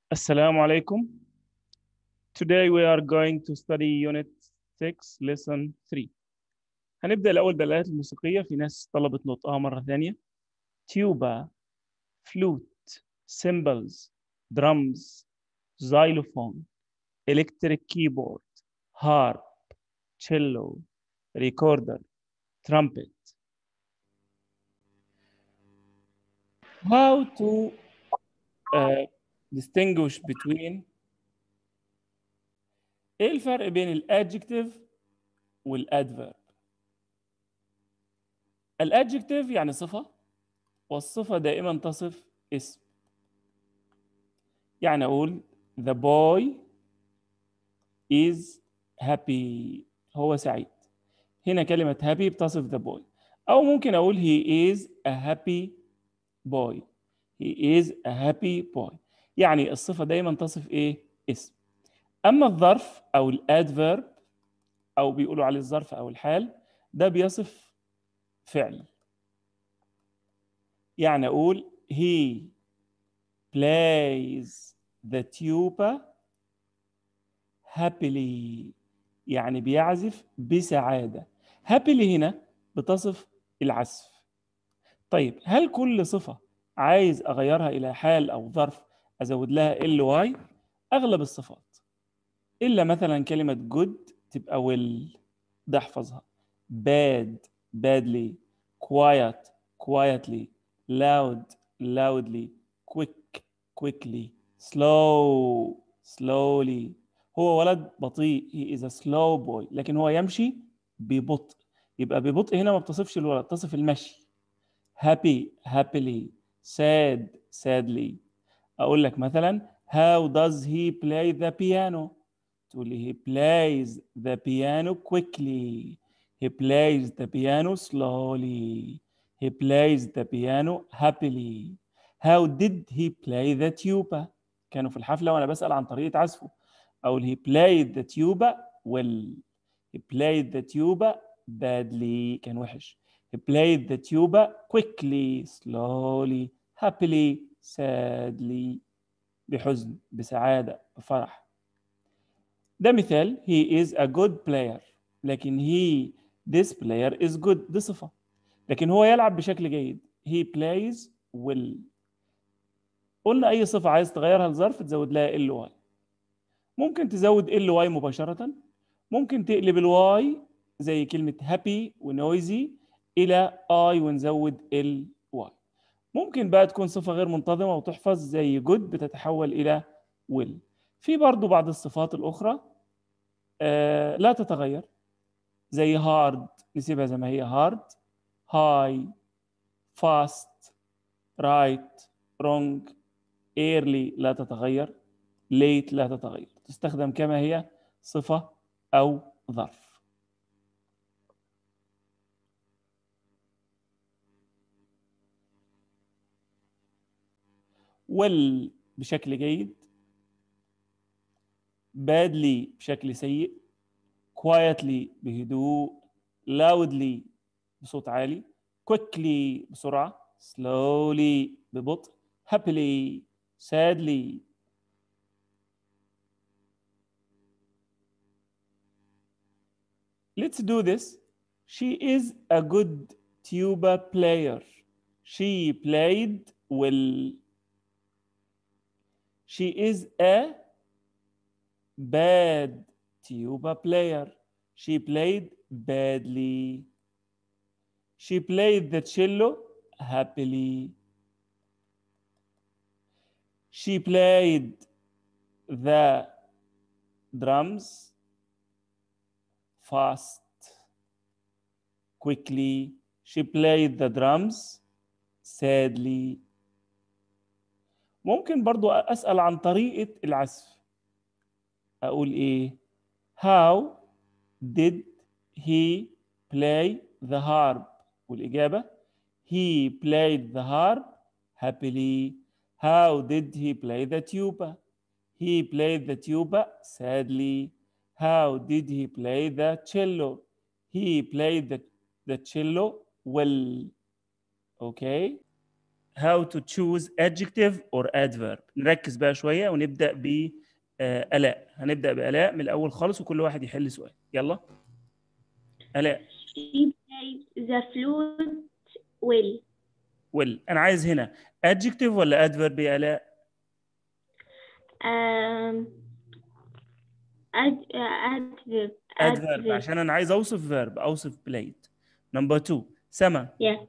Assalamu alaikum. Today we are going to study Unit 6 Lesson 3. هنبدأ الأول بالآلات الموسيقية. في ناس طلبت نطقها مرة ثانية. tuba, flute, cymbals, drums, xylophone, electric keyboard, harp, cello, recorder, trumpet. How to distinguish between ايه الفرق بين الادجكتيف والادفيرب؟ الادجكتيف يعني صفة، والصفة دائما تصف اسم. يعني أقول the boy is happy، هو سعيد. هنا كلمة happy بتصف the boy. أو ممكن أقول he is a happy boy. he is a happy boy. يعني الصفة دايما تصف إيه؟ اسم. أما الظرف أو الادفيرب، أو بيقولوا عليه الظرف أو الحال، ده بيصف فعل. يعني أقول he plays the tuba happily، يعني بيعزف بسعادة. happily هنا بتصف العزف. طيب هل كل صفة عايز أغيرها إلى حال أو ظرف أزود لها ly؟ أغلب الصفات، إلا مثلا كلمة good تبقى will، ده احفظها. bad badly، quiet quietly، loud loudly، quick quickly، slow slowly. هو ولد بطيء، he is a slow boy، لكن هو يمشي ببطء. يبقى ببطء هنا ما بتصفش الولد، تصف المشي. happy happily، sad sadly. أقول لك مثلا how does he play the piano؟ تقول لي he plays the piano quickly، he plays the piano slowly، he plays the piano happily. how did he play the tuba؟ كانوا في الحفلة وأنا بسأل عن طريقة عزفه. أقول he played the tuba well، he played the tuba badly، كان وحش. he played the tuba quickly slowly happily sadly، بحزن بسعادة بفرح. ده مثال he is a good player، لكن this player is good دي صفة. لكن هو يلعب بشكل جيد he plays well. قلنا أي صفة عايز تغيرها لظرف تزود لها ly. ممكن تزود ly مباشرة، ممكن تقلب الواي زي كلمة happy ونويزي إلى I ونزود ly. ممكن بقى تكون صفة غير منتظمة وتحفظ زي good بتتحول إلى will. في برضو بعض الصفات الأخرى لا تتغير، زي hard نسيبها زي ما هي hard، high fast right wrong، early لا تتغير، late لا تتغير، تستخدم كما هي صفة أو ظرف. well بشكل جيد، badly بشكل سيء، quietly بهدوء، loudly بصوت عالي، quickly بسرعة، slowly ببطء، happily sadly. Let's do this. She is a good tuba player. She played well. She is a bad tuba player. She played badly. She played the cello happily. She played the drums fast, quickly. She played the drums sadly. ممكن برضو أسأل عن طريقة العزف. أقول إيه؟ How did he play the harp؟ والإجابة he played the harp happily. How did he play the tuba؟ He played the tuba sadly. How did he play the cello؟ He played the cello well. Okay. how to choose adjective or adverb. نركز بقى شوية ونبدأ ب آلاء. هنبدأ بآلاء من الأول خالص وكل واحد يحل سؤال. يلا آلاء. She plays the flute well. well. أنا عايز هنا adjective ولا adverb يا آلاء؟ Adverb. adverb عشان أنا عايز أوصف verb، أوصف played. number 2 سما. Yeah.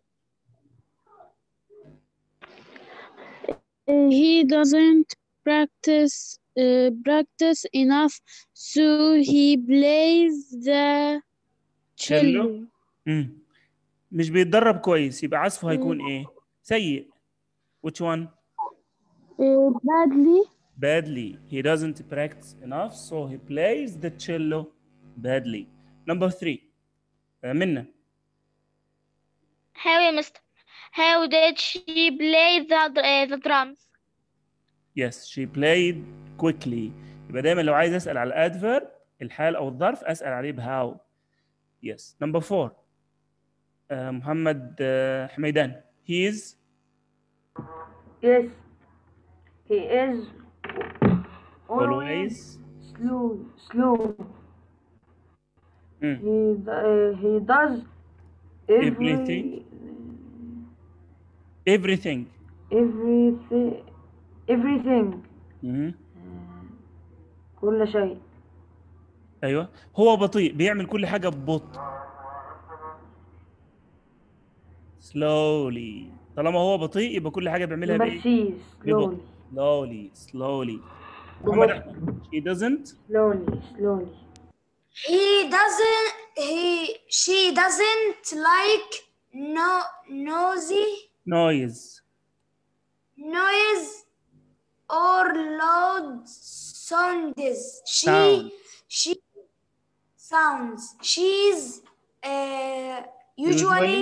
He doesn't practice enough, so he plays the cello. مش بيتدرب كويس، يبقى عزفه هيكون ايه؟ سيء. which one؟ badly. badly. He doesn't practice enough, so he plays the cello badly. number 3 منى. How, Mr. How did she play the drums? yes, she played quickly. يبقى دايما لو عايز اسال على الادفيرب الحال او الظرف اسال عليه بهاو. yes. number 4 محمد حميدان. he is. yes, he is always slow. He does everything. كل شيء. ايوه، هو بطيء، بيعمل كل حاجه ببطء. slowly. طالما هو بطيء يبقى كل حاجه بيعملها بايه؟ slowly. محمد احمد. she doesn't. slowly. She doesn't like noise or loud sounds. She's usually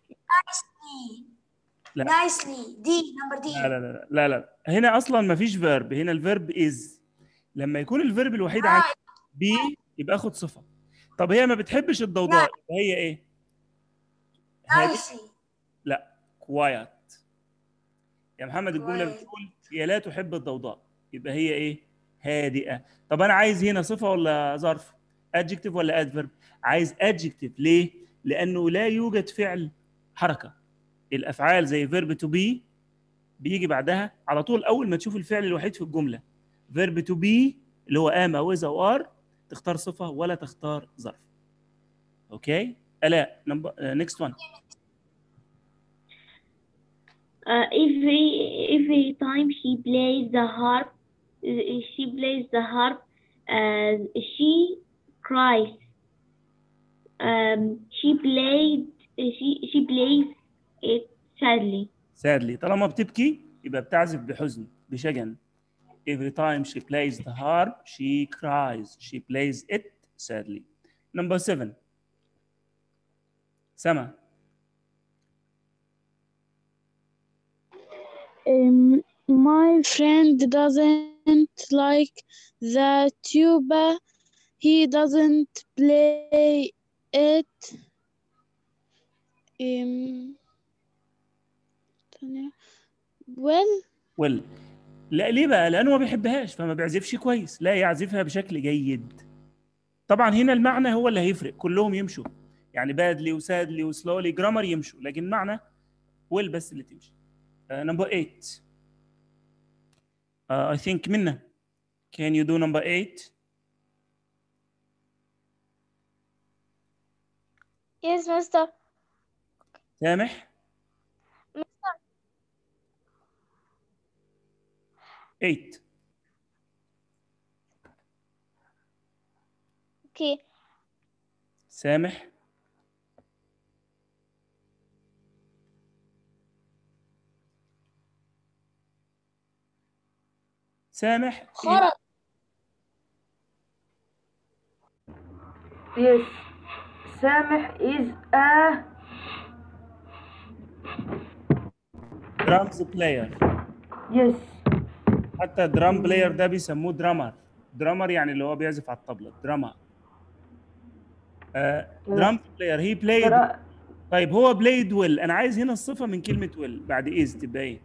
nicely. number D. لا هنا اصلا ما فيش فيرب، هنا الفيرب is. لما يكون الفيرب الوحيد عن بي يبقى اخد صفه. طب هي ما بتحبش الضوضاء، هي ايه؟ noisy. لا quiet. يا محمد الجمله بتقول هي لا تحب الضوضاء، يبقى هي ايه؟ هادئه. طب انا عايز هنا صفه ولا ظرف؟ adjective ولا adverb؟ عايز adjective. ليه؟ لانه لا يوجد فعل حركه. الافعال زي verb to be بيجي بعدها على طول اول ما تشوف الفعل الوحيد في الجمله. verb to be اللي هو am او is او are تختار صفه ولا تختار ظرف. اوكي؟ الاء next one. Every time she plays the harp, she cries. She plays it sadly. طالما بتبكي يبقى بتعزف بحزن بشجن. Every time she plays the harp, she cries. She plays it sadly. number 7 سما. My friend doesn't like the tuba. He doesn't play it. well. لا ليه بقى؟ لأنه ما بيحبهاش فما بيعزفش كويس، لا يعزفها بشكل جيد. طبعا هنا المعنى هو اللي هيفرق، كلهم يمشوا يعني badly وسادلي وسلولي جرامر يمشوا، لكن معنى well بس اللي تمشي. number 8 I think منى. can you do number 8؟ Yes, Mr. سامح. 8. Okay. سامح. خرج. Yes. سامح is a drums player. Yes. حتى درام بلاير ده بيسموه درامر يعني اللي هو بيعزف على الطبلة. درام بلاير he played. طيب هو played well، انا عايز هنا الصفه من كلمه well بعد is تبقى ايه؟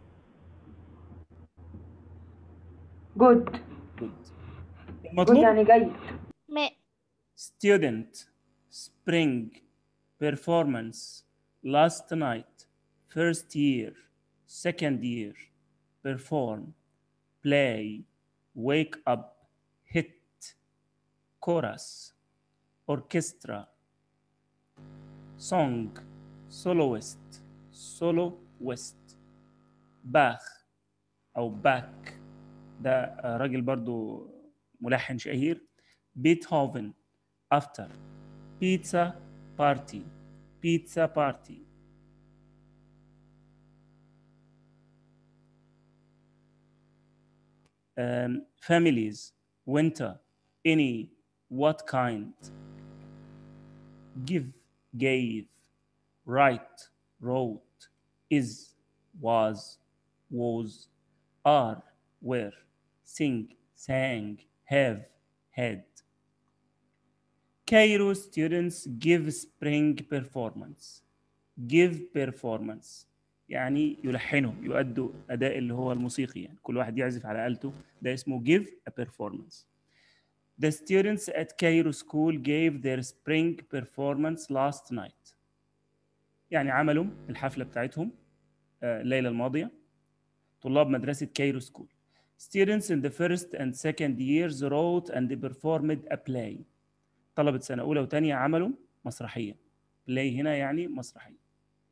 good. good. good المطلوب يعني جيد. student spring performance last night first year second year perform play wake up hit chorus orchestra song soloist باخ او باك ده راجل برضو ملحن شهير. بيتهوفن after pizza party families winter any what kind give gave write wrote is was are were sing sang have had. Cairo students give spring performance يعني يلحنوا يؤدوا أداء اللي هو الموسيقي، يعني كل واحد يعزف على آلته، ده اسمه give a performance. The students at Cairo school gave their spring performance last night. يعني عملوا الحفلة بتاعتهم الليلة الماضية طلاب مدرسة كايرو سكول. Students in the first and second years wrote and performed a play. طلبة سنة أولى وثانية عملوا مسرحية. play هنا يعني مسرحية.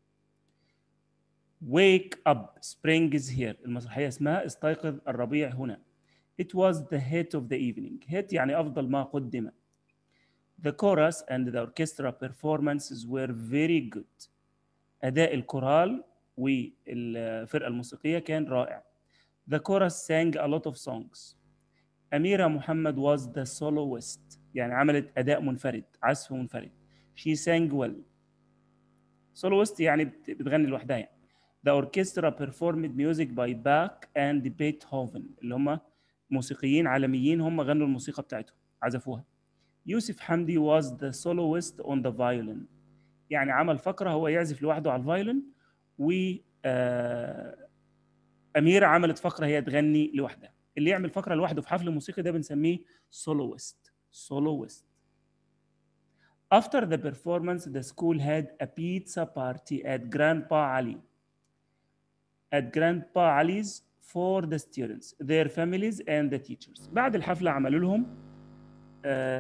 Wake up spring is here. المسرحية اسمها استيقظ الربيع هنا. It was the hit of the evening. hit يعني أفضل ما قدم. The chorus and the orchestra performances were very good. أداء الكورال والفرقة الموسيقية كان رائع. The chorus sang a lot of songs. أميرة محمد was the soloist. يعني عملت أداء منفرد، عزف منفرد. She sang well. soloist يعني بتغني لوحدها يعني. The orchestra performed music by Bach and Beethoven اللي هم موسيقيين عالميين، هم غنوا الموسيقى بتاعتهم عزفوها. يوسف حمدي was the soloist on the violin. يعني عمل فقرة هو يعزف لوحده على الفايولين، و أميرة عملت فقرة هي تغني لوحدها. اللي يعمل فقرة لوحده في حفل موسيقي ده بنسميه soloist. After the performance, the school had a pizza party at Grandpa Ali's for the students, their families and the teachers. بعد الحفلة عملوا لهم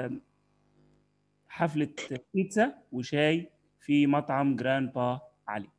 حفلة بيتزا وشاي في مطعم جراندبا علي.